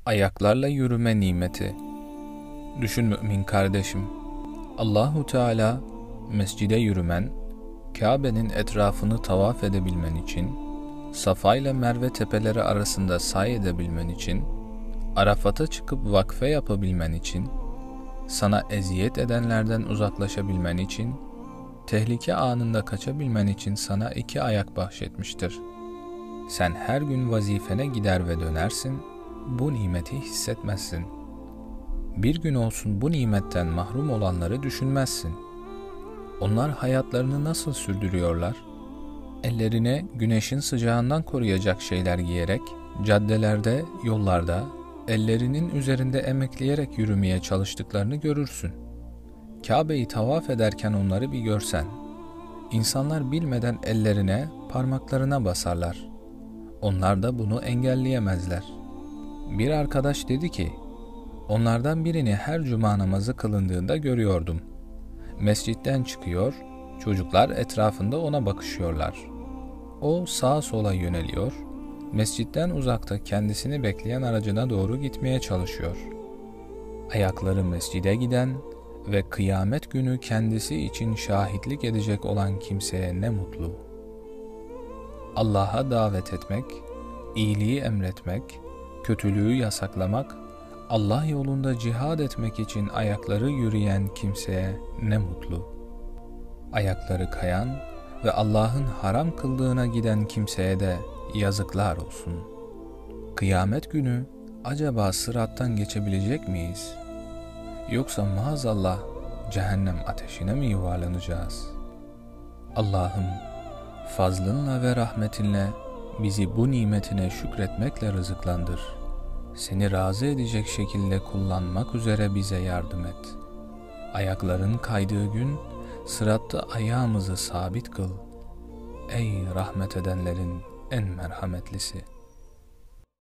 Ayaklarla yürüme nimeti. Düşün mümin kardeşim. Allahu Teala mescide yürümen, Kabe'nin etrafını tavaf edebilmen için, Safa ile Merve tepeleri arasında sa'i edebilmen için, Arafat'a çıkıp vakfe yapabilmen için, sana eziyet edenlerden uzaklaşabilmen için, tehlike anında kaçabilmen için sana 2 ayak bahşetmiştir. Sen her gün vazifene gider ve dönersin, bu nimeti hissetmezsin. Bir gün olsun bu nimetten mahrum olanları düşünmezsin. Onlar hayatlarını nasıl sürdürüyorlar? Ellerine güneşin sıcağından koruyacak şeyler giyerek, caddelerde, yollarda, ellerinin üzerinde emekleyerek yürümeye çalıştıklarını görürsün. Kabe'yi tavaf ederken onları bir görsen, insanlar bilmeden ellerine, parmaklarına basarlar. Onlar da bunu engelleyemezler. Bir arkadaş dedi ki, onlardan birini her cuma namazı kılındığında görüyordum. Mescitten çıkıyor, çocuklar etrafında ona bakışıyorlar. O sağa sola yöneliyor, mescitten uzakta kendisini bekleyen aracına doğru gitmeye çalışıyor. Ayakları mescide giden ve kıyamet günü kendisi için şahitlik edecek olan kimseye ne mutlu. Allah'a davet etmek, iyiliği emretmek, kötülüğü yasaklamak, Allah yolunda cihad etmek için ayakları yürüyen kimseye ne mutlu. Ayakları kayan ve Allah'ın haram kıldığına giden kimseye de yazıklar olsun. Kıyamet günü acaba sırattan geçebilecek miyiz? Yoksa maazallah cehennem ateşine mi yuvarlanacağız? Allah'ım fazlınla ve rahmetinle bizi bu nimetine şükretmekle rızıklandır. Seni razı edecek şekilde kullanmak üzere bize yardım et. Ayakların kaydığı gün sıratta ayağımızı sabit kıl. Ey rahmet edenlerin en merhametlisi!